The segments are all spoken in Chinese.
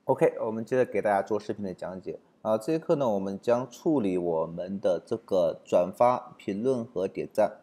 OK，我们接着给大家做视频的讲解啊。这一课呢，我们将处理我们的这个转发、评论和点赞。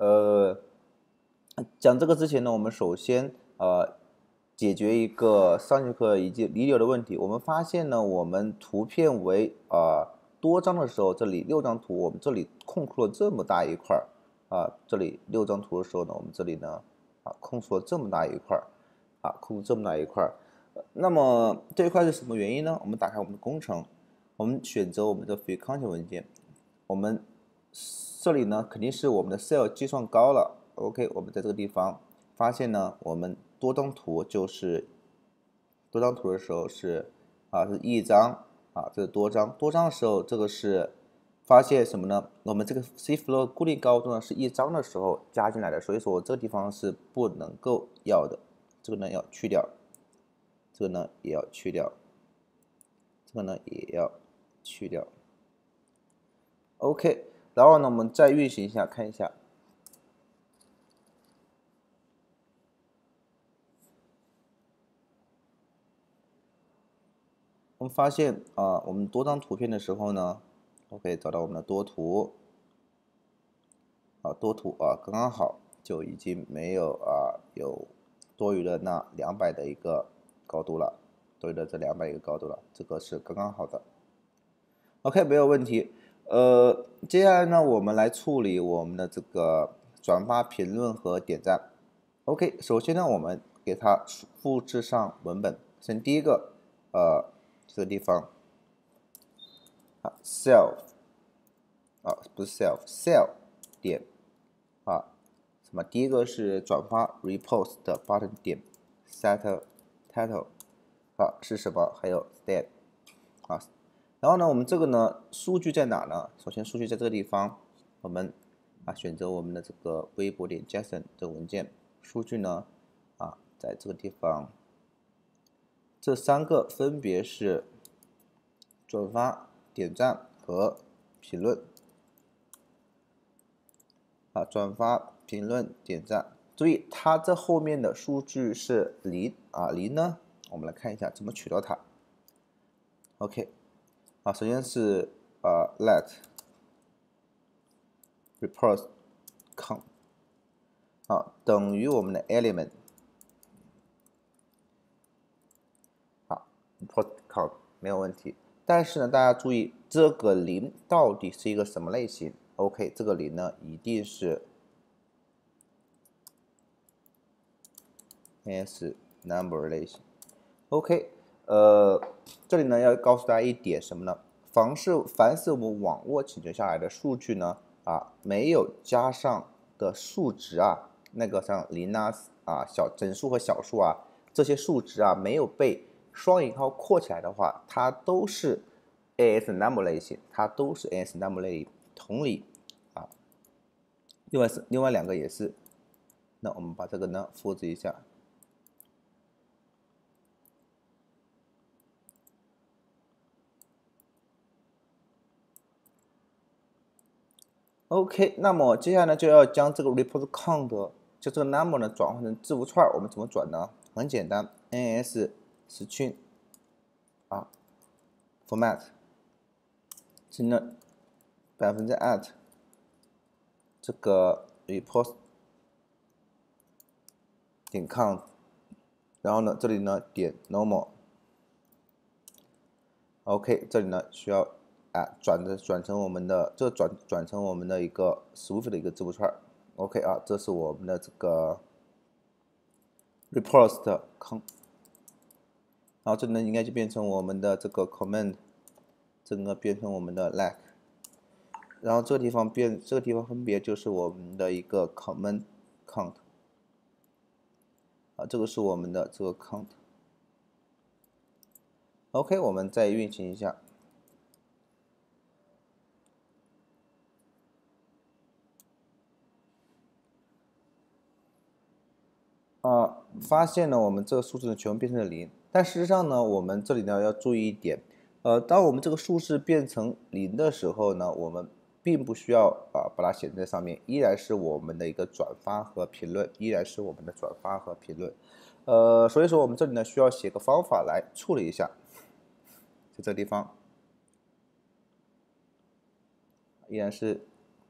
讲这个之前呢，我们首先解决一个上节课以及遗留的问题。我们发现呢，我们图片为多张的时候，这里6张图，我们这里空出了这么大一块这里6张图的时候呢，我们这里呢空出了这么大一块空出这么大一块。那么这一块是什么原因呢？我们打开我们的工程，我们选择我们的 free content 文件，我们这里呢肯定是我们的 cell 计算高了。OK， 我们在这个地方发现呢，我们多张图就是多张图的时候是是一张这是多张的时候，这个是发现什么呢？我们这个 cFlow 固定高度呢是1张的时候加进来的，所以说我这个地方是不能够要的，这个呢要去掉。这个呢也要去掉，这个呢也要去掉。OK， 然后呢，我们再运行一下，看一下。我们发现我们多张图片的时候呢 ，OK， 找到我们的多图，多图刚刚好，就已经没有有多余的那200的一个高度了，多余的这200一个高度了，这个是刚刚好的。OK， 没有问题。接下来呢，我们来处理我们的这个转发、评论和点赞。OK， 首先呢，我们给它复制上文本。首先第一个，这个地方self 不是 self 点什么？第一个是转发 repost button 点 set title 是什么？还有 stat 然后呢，我们这个呢，数据在哪呢？首先，数据在这个地方，我们选择我们的这个微博点 JSON 这个文件，数据呢在这个地方，这3个分别是转发、点赞和评论转发、评论、点赞。注意，它这后面的数据是00呢，我们来看一下怎么取到它。OK。首先是let report count 等于我们的 element report count 没有问题。但是呢，大家注意这个0到底是一个什么类型 ？OK， 这个0呢一定是 AS number 类型。OK， 这里呢要告诉大家一点什么呢？凡是我们网络请求下来的数据呢，没有加上的数值那个像0小整数和小数这些数值没有被双引号括起来的话，它都是 AS number 类型，它都是 AS number 类型。同理另外2个也是。那我们把这个呢复制一下。OK， 那么接下来呢就要将这个 report count 就这个 number 呢转换成字符串，我们怎么转呢？很简单 ，NS string format 是呢%@ 这个 report 点 count， 然后呢这里呢点 normal。OK， 这里呢需要转成我们的转成我们的一个 Swift 的一个字符串。OK 这是我们的这个 reports 的 count， 然后这呢应该就变成我们的这个 command， 这个变成我们的 like， 然后这个地方分别就是我们的一个 command count， 这个是我们的这个 count。OK， 我们再运行一下。发现呢，我们这个数字呢全部变成了0，但事实上呢，我们这里呢要注意一点，当我们这个数字变成0的时候呢，我们并不需要把它写在上面，依然是我们的一个转发和评论，所以说我们这里呢需要写个方法来处理一下。 在这个地方，依然是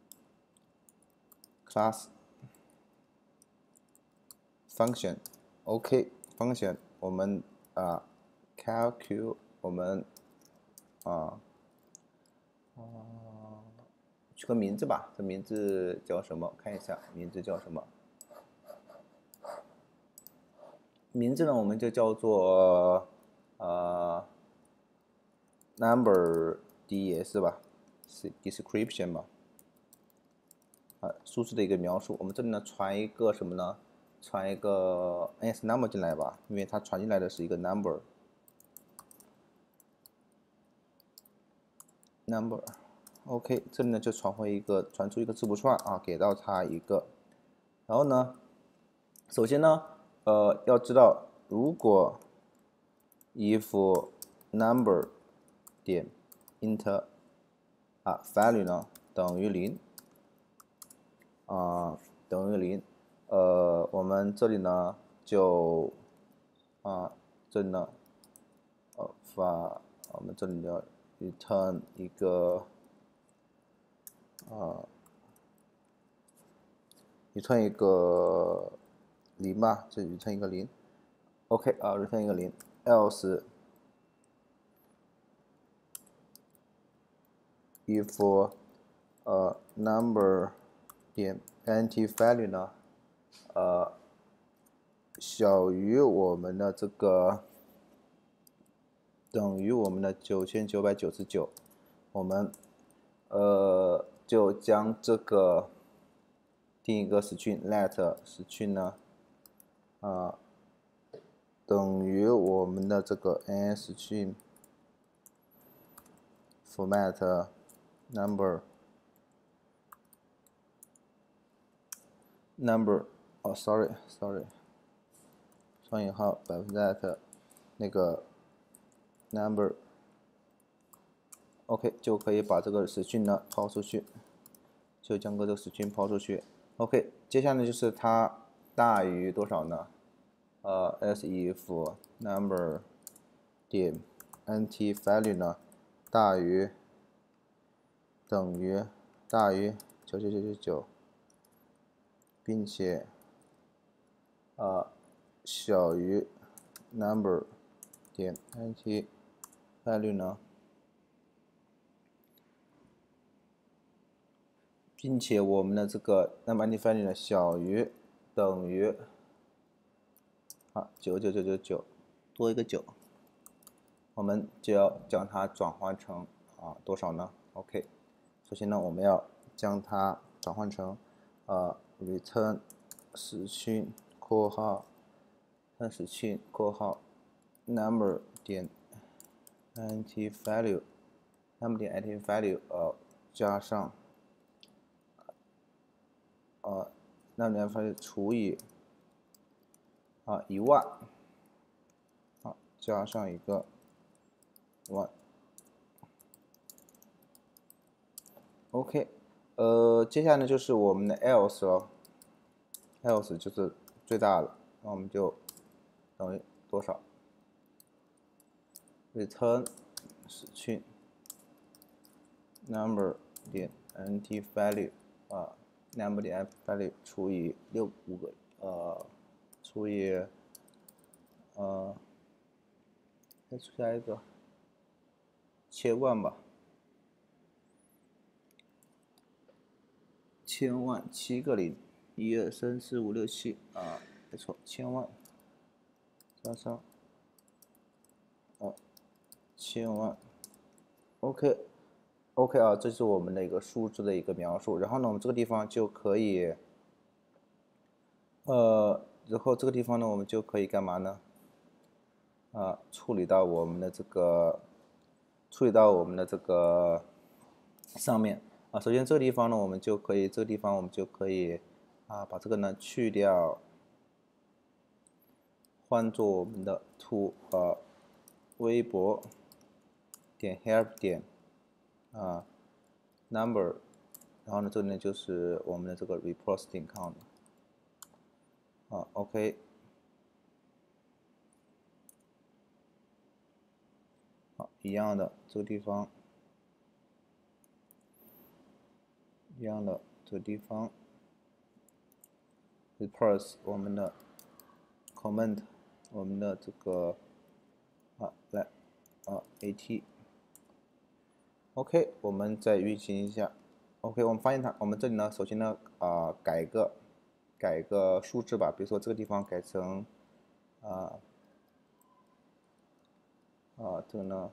class function，OK function，我们calculate 我们取个名字吧，这名字叫什么？看一下名字叫什么？名字呢，我们就叫做number ds 吧 ，description 嘛，数字的一个描述。我们这里呢传一个什么呢？传一个 s number 进来吧，因为它传进来的是一个 number。OK， 这里呢就传出一个字符串啊，给到它一个。然后呢，首先呢，要知道如果 if number 点 int value 呢等于0等于0，我们这里呢就这里呢我们这里要 return 一个return 一个0吧，这 return 一个0。OK return 一个0 ，else if number 点 int value 呢小于我们的这个等于我们的9999，我们就将这个定一个 string let string 呢等于我们的这个 string format number sorry 双引号%那个 number OK 就可以把这个 string 呢抛出去，就将这个 string 抛出去。OK， 接下来就是它大于多少呢？as if number 点 int value 呢等于99999，并且小于 number 点 int value 呢，并且我们的这个 number int value 呢小于等于99999多一个9，我们就要将它转换成多少呢 ？OK， 首先呢我们要将它转换成return string 括号string 括号 number 点 int value number 点 int value 加上number 点 value 除以10000加上一个1。OK， 接下来呢就是我们的 else 了 ，else 就是最大的，那我们就等于多少 ？return string number 点 int value number 点 int value 除以5个除以再出下一个千万吧。千万7个0，1 2 3 4 5 6 7没错，千万加上千万 ，OK 这是我们的一个数字的一个描述。然后呢，我们这个地方就可以然后这个地方呢，我们就可以干嘛呢？处理到我们的这个上面。首先这个地方呢，我们就可以把这个呢去掉，换作我们的微博点 help 点number， 然后呢这里呢就是我们的这个 report string count OK。好， 一样的这个地方，一样的这个地方 ，reverse 我们的 comment 我们的这个来at。OK， 我们再运行一下。OK， 我们发现我们这里呢，首先呢，改个数字吧，比如说这个地方改成，这个呢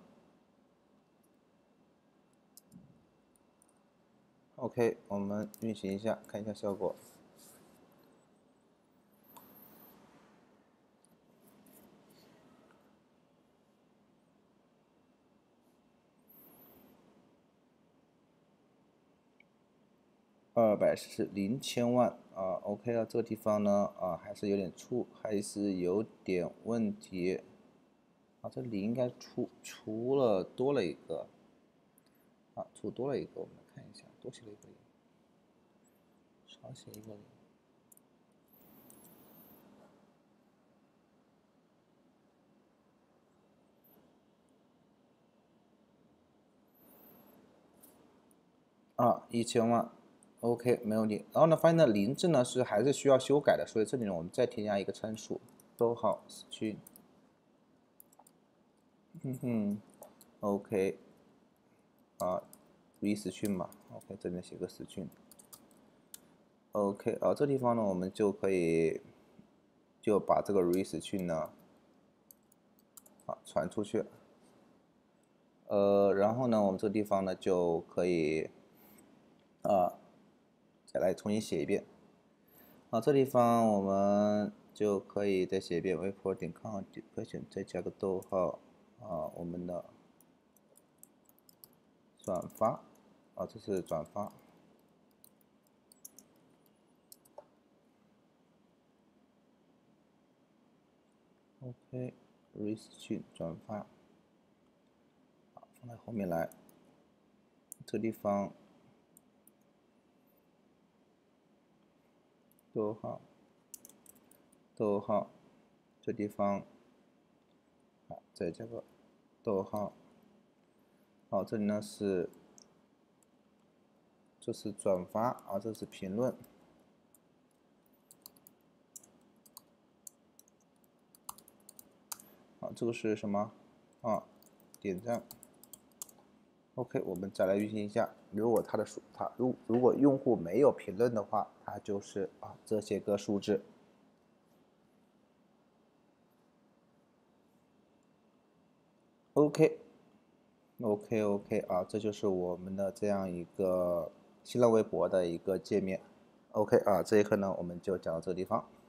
，OK， 我们运行一下，看一下效果。240千万，OK 了，这个地方呢还是有点粗，还是有点问题这里应该出了多了一个出多了一个，我们来看一下，多写了一个零，少写一个零1000万。OK， 没问题。然后呢，发现呢零字呢还是需要修改的，所以这里呢我们再添加一个参数，逗号 string， OK， string 吧 ，OK， 这边写个 string，OK， 这地方呢我们就可以就把这个 string 呢传出去，然后呢我们这个地方呢就可以再来重新写一遍。这地方我们就可以再写一遍 webpro.com 再加个逗号我们的转发这是转发。OK， restring 转发，放在后面来，这地方逗号，这地方再加个逗号。好，这里呢这是转发这是评论。这个是什么点赞。OK， 我们再来运行一下。如果如果用户没有评论的话，它就是这些个数字。OK， 这就是我们的这样一个新浪微博的一个界面。OK 这一课呢我们就讲到这个地方。